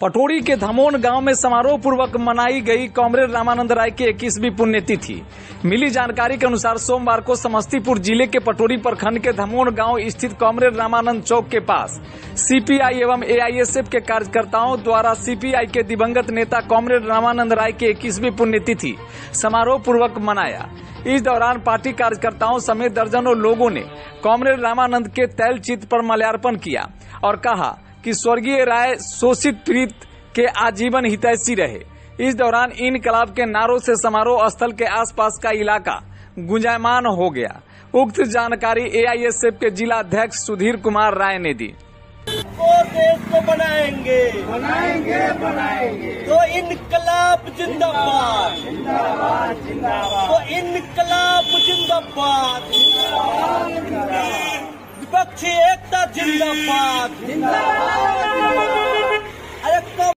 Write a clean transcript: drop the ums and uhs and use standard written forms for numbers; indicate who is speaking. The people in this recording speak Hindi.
Speaker 1: पटोरी के धमोन गांव में समारोह पूर्वक मनाई गई कॉमरेड रामानंद राय की 21वीं पुण्यतिथि। मिली जानकारी के अनुसार सोमवार को समस्तीपुर जिले के पटोरी प्रखंड के धमोन गांव स्थित कॉमरेड रामानंद चौक के पास सीपीआई एवं एआईएसएफ के कार्यकर्ताओं द्वारा सीपीआई के दिवंगत नेता कॉमरेड रामानंद राय की 21वीं पुण्यतिथि समारोह पूर्वक मनाया। इस दौरान पार्टी कार्यकर्ताओं समेत दर्जनों लोगों ने कॉमरेड रामानंद के तैल चित्र पर माल्यार्पण किया और कहा कि स्वर्गीय राय शोषित पीड़ित के आजीवन हितैषी रहे। इस दौरान इनकलाब के नारों से समारोह स्थल के आसपास का इलाका गुंजायमान हो गया। उक्त जानकारी एआईएसएफ के जिला अध्यक्ष सुधीर कुमार राय ने दी।
Speaker 2: देश को बनाएंगे बनाएंगे बनाएंगे तो इनकलाब जिंदाबाद जिंदाबाद जिंदाबाद तो इनकलाब जिंदाबाद विपक्षी एकता जिंदाबाद जिंदाबाद।